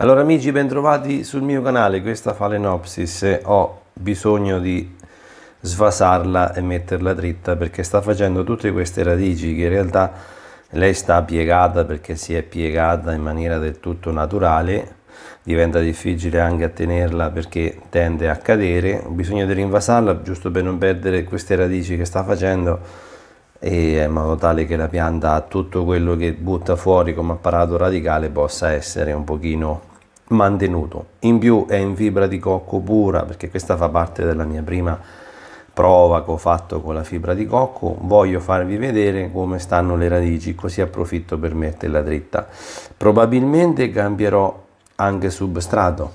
Allora amici, bentrovati sul mio canale. Questa Phalaenopsis ho bisogno di svasarla e metterla dritta perché sta facendo tutte queste radici che in realtà lei sta piegata perché si è piegata in maniera del tutto naturale. Diventa difficile anche a tenerla perché tende a cadere. Ho bisogno di rinvasarla giusto per non perdere queste radici che sta facendo, e in modo tale che la pianta, tutto quello che butta fuori come apparato radicale, possa essere un pochino mantenuto. In più è in fibra di cocco pura, perché questa fa parte della mia prima prova che ho fatto con la fibra di cocco. Voglio farvi vedere come stanno le radici, così approfitto per metterla dritta. Probabilmente cambierò anche substrato,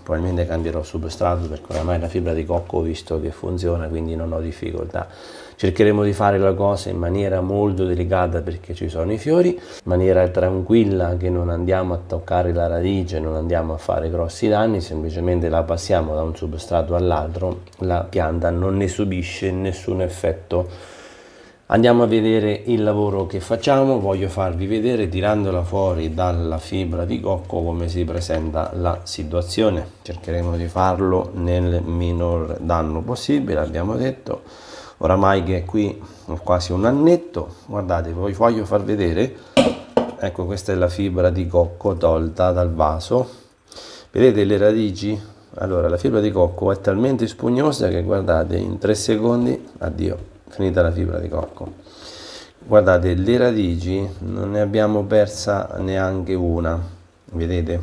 perché oramai la fibra di cocco ho visto che funziona, quindi non ho difficoltà. Cercheremo di fare la cosa in maniera molto delicata perché ci sono i fiori, in maniera tranquilla, che non andiamo a toccare la radice, non andiamo a fare grossi danni, semplicemente la passiamo da un substrato all'altro, la pianta non ne subisce nessun effetto. Andiamo a vedere il lavoro che facciamo. Voglio farvi vedere, tirandola fuori dalla fibra di cocco, come si presenta la situazione. Cercheremo di farlo nel minor danno possibile, abbiamo detto. Oramai che è qui quasi un annetto. Guardate, vi voglio far vedere. Ecco, questa è la fibra di cocco tolta dal vaso. Vedete le radici? Allora, la fibra di cocco è talmente spugnosa che, guardate, in 3 secondi, addio, finita la fibra di cocco. Guardate, le radici non ne abbiamo persa neanche una, vedete?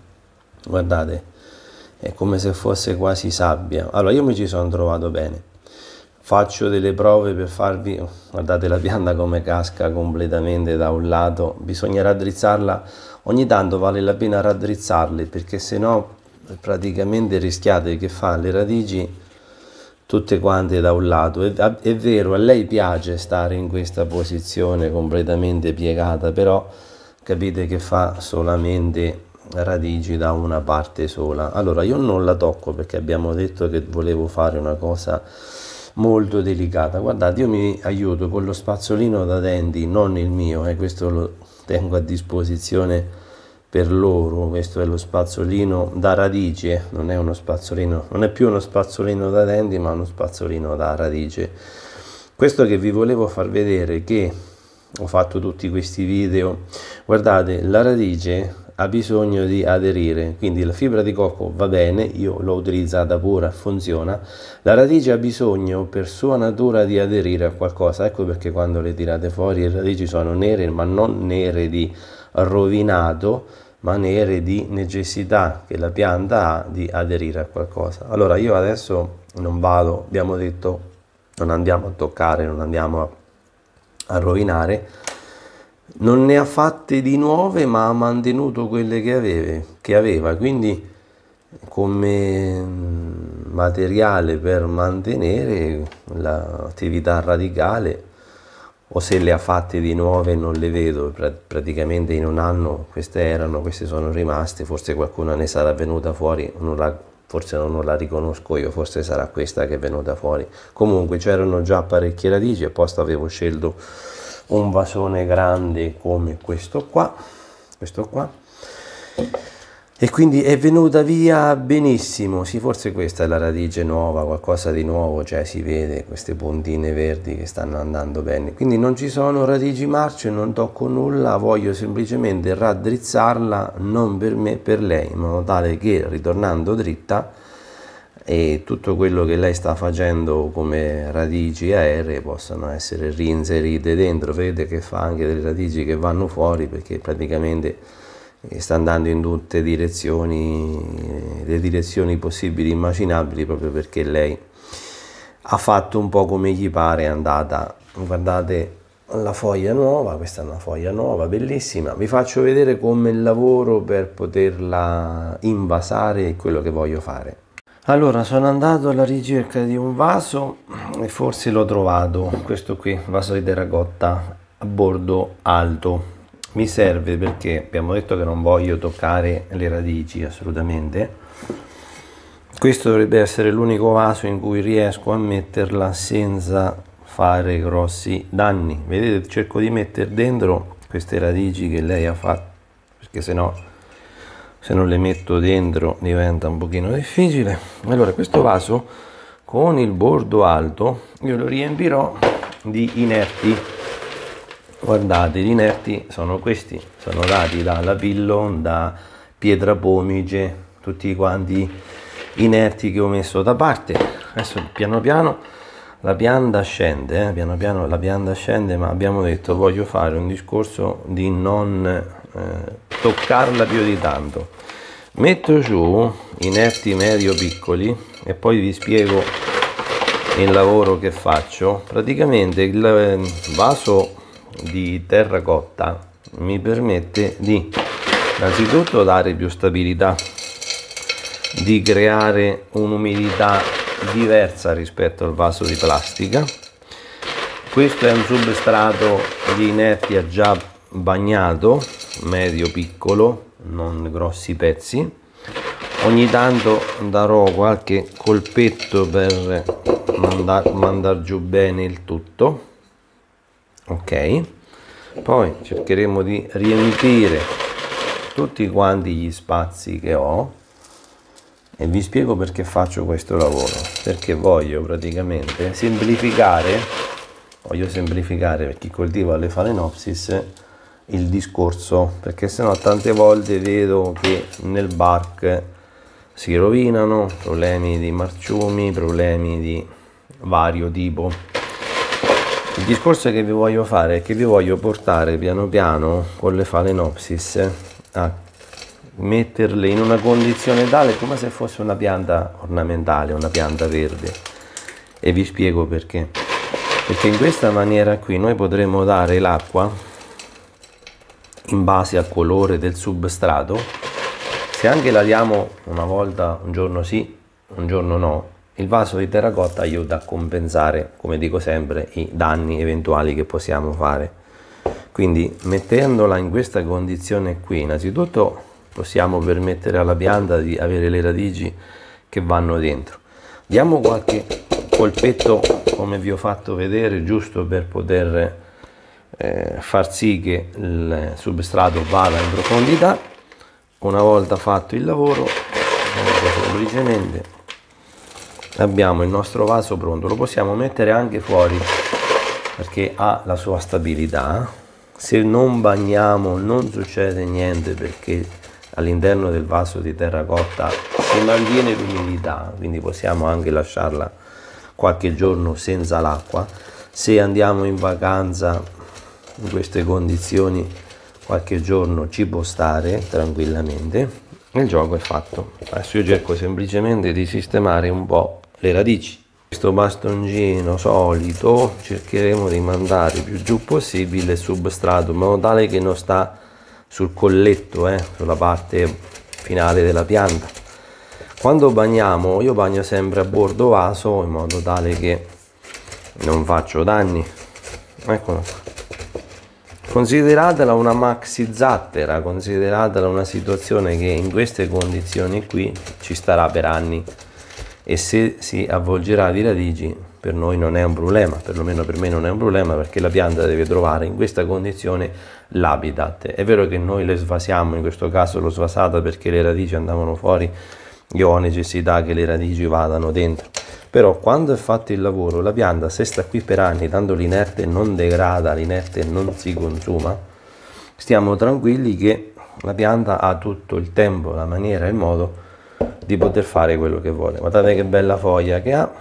Guardate, è come se fosse quasi sabbia. Allora, io mi ci sono trovato bene. Faccio delle prove per farvi, guardate la pianta come casca completamente da un lato. Bisogna raddrizzarla, ogni tanto vale la pena raddrizzarle, perché sennò praticamente rischiate che fa le radici tutte quante da un lato. È vero, a lei piace stare in questa posizione completamente piegata, però capite che fa solamente radici da una parte sola. Allora io non la tocco perché abbiamo detto che volevo fare una cosa molto delicata. Guardate, io mi aiuto con lo spazzolino da denti, non il mio, questo lo tengo a disposizione per loro. Questo è lo spazzolino da radice, non è uno spazzolino, non è più uno spazzolino da denti, ma uno spazzolino da radice. Questo che vi volevo far vedere, che ho fatto tutti questi video. Guardate, la radice ha bisogno di aderire, quindi la fibra di cocco va bene, io l'ho utilizzata pura, funziona. La radice ha bisogno per sua natura di aderire a qualcosa. Ecco perché quando le tirate fuori le radici sono nere, ma non nere di rovinato, ma nere di necessità che la pianta ha di aderire a qualcosa. Allora io adesso non vado, abbiamo detto, non andiamo a toccare, non andiamo a rovinare. Non ne ha fatte di nuove, ma ha mantenuto quelle che aveva, quindi come materiale per mantenere l'attività radicale. O se le ha fatte di nuove non le vedo, praticamente in un anno queste sono rimaste. Forse qualcuna ne sarà venuta fuori, forse non la riconosco io, forse sarà questa che è venuta fuori. Comunque c'erano già parecchie radici, apposta avevo scelto un vasone grande come questo qua, e quindi è venuta via benissimo. Sì, forse questa è la radice nuova, qualcosa di nuovo, cioè si vede queste puntine verdi che stanno andando bene. Quindi non ci sono radici marce, non tocco nulla, voglio semplicemente raddrizzarla, non per me, per lei, in modo tale che ritornando dritta e tutto quello che lei sta facendo come radici aeree possano essere reinserite dentro. Vedete che fa anche delle radici che vanno fuori, perché praticamente sta andando in tutte direzioni, le direzioni possibili e immaginabili, proprio perché lei ha fatto un po' come gli pare, è andata. Guardate la foglia nuova, questa è una foglia nuova bellissima. Vi faccio vedere come lavoro per poterla invasare, e quello che voglio fare. Allora, sono andato alla ricerca di un vaso e forse l'ho trovato, questo qui, vaso di terracotta a bordo alto. Mi serve perché abbiamo detto che non voglio toccare le radici assolutamente. Questo dovrebbe essere l'unico vaso in cui riesco a metterla senza fare grossi danni. Vedete, cerco di mettere dentro queste radici che lei ha fatto, perché sennò se non le metto dentro diventa un pochino difficile. Allora questo vaso con il bordo alto io lo riempirò di inerti. Guardate, gli inerti sono questi, sono dati da Lapillon, da Pietra Pomice, tutti quanti inerti che ho messo da parte. Adesso piano piano la pianta scende, piano piano la pianta scende, ma abbiamo detto voglio fare un discorso di non toccarla più di tanto. Metto giù inerti medio piccoli e poi vi spiego il lavoro che faccio. Praticamente il vaso di terracotta mi permette di innanzitutto dare più stabilità, di creare un'umidità diversa rispetto al vaso di plastica. Questo è un substrato di inertia già bagnato, medio piccolo, non grossi pezzi. Ogni tanto darò qualche colpetto per mandar giù bene il tutto. Ok, poi cercheremo di riempire tutti quanti gli spazi che ho e vi spiego perché faccio questo lavoro, perché voglio praticamente semplificare per chi coltiva le Phalaenopsis il discorso, perché sennò tante volte vedo che nel bark si rovinano, problemi di marciumi, problemi di vario tipo. Il discorso che vi voglio fare è che vi voglio portare piano piano con le Phalaenopsis a metterle in una condizione tale come se fosse una pianta ornamentale, una pianta verde. E vi spiego perché. Perché in questa maniera qui noi potremo dare l'acqua in base al colore del substrato. Se anche la diamo una volta, un giorno sì, un giorno no, il vaso di terracotta aiuta a compensare, come dico sempre, i danni eventuali che possiamo fare. Quindi mettendola in questa condizione qui, innanzitutto possiamo permettere alla pianta di avere le radici che vanno dentro. Diamo qualche colpetto come vi ho fatto vedere, giusto per poter far sì che il substrato vada in profondità. Una volta fatto il lavoro, semplicemente abbiamo il nostro vaso pronto. Lo possiamo mettere anche fuori perché ha la sua stabilità. Se non bagniamo non succede niente, perché all'interno del vaso di terracotta si mantiene l'umidità, quindi possiamo anche lasciarla qualche giorno senza l'acqua. Se andiamo in vacanza in queste condizioni qualche giorno ci può stare tranquillamente. Il gioco è fatto. Adesso io cerco semplicemente di sistemare un po' le radici. Questo bastoncino solito cercheremo di mandare più giù possibile il substrato, in modo tale che non sta sul colletto, sulla parte finale della pianta. Quando bagniamo, io bagno sempre a bordo vaso in modo tale che non faccio danni. Eccolo qua. Consideratela una maxi zattera, consideratela una situazione che in queste condizioni qui ci starà per anni, e se si avvolgerà di radici per noi non è un problema, perlomeno per me non è un problema, perché la pianta deve trovare in questa condizione l'habitat. È vero che noi le svasiamo, in questo caso l'ho svasata perché le radici andavano fuori, io ho necessità che le radici vadano dentro, però quando è fatto il lavoro la pianta, se sta qui per anni, tanto l'inerte non degrada, l'inerte non si consuma, stiamo tranquilli che la pianta ha tutto il tempo, la maniera e il modo di poter fare quello che vuole. Guardate che bella foglia che ha,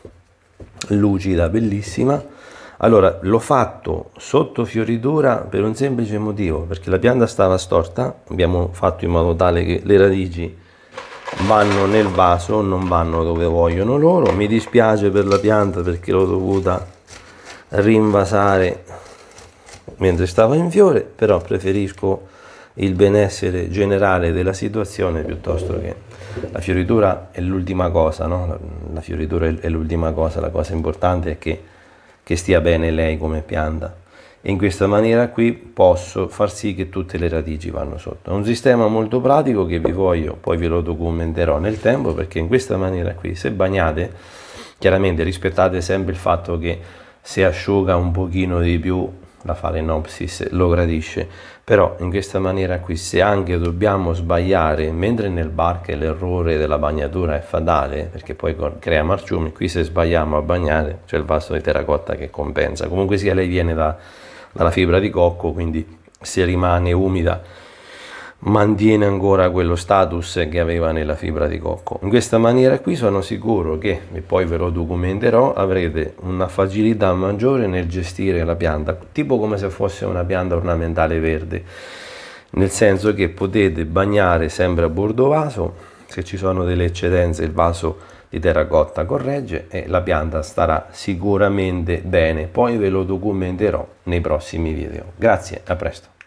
lucida, bellissima. Allora, l'ho fatto sotto fioritura per un semplice motivo, perché la pianta stava storta, abbiamo fatto in modo tale che le radici vanno nel vaso, non vanno dove vogliono loro. Mi dispiace per la pianta perché l'ho dovuta rinvasare mentre stava in fiore, però preferisco il benessere generale della situazione piuttosto che la fioritura è l'ultima cosa, no? La fioritura è l'ultima cosa, la cosa importante è che stia bene lei come pianta, e in questa maniera qui posso far sì che tutte le radici vanno sotto. È un sistema molto pratico che vi voglio, poi ve lo documenterò nel tempo, perché in questa maniera qui, se bagnate, chiaramente rispettate sempre il fatto che se asciuga un pochino di più la Phalaenopsis lo gradisce, però in questa maniera qui, se anche dobbiamo sbagliare, mentre nel barche l'errore della bagnatura è fatale, perché poi crea marciumi, qui se sbagliamo a bagnare c'è il vaso di terracotta che compensa. Comunque sia, lei viene dalla fibra di cocco, quindi se rimane umida mantiene ancora quello status che aveva nella fibra di cocco. In questa maniera qui sono sicuro che, e poi ve lo documenterò, avrete una facilità maggiore nel gestire la pianta, tipo come se fosse una pianta ornamentale verde, nel senso che potete bagnare sempre a bordo vaso, se ci sono delle eccedenze il vaso di terracotta corregge e la pianta starà sicuramente bene. Poi ve lo documenterò nei prossimi video. Grazie, a presto.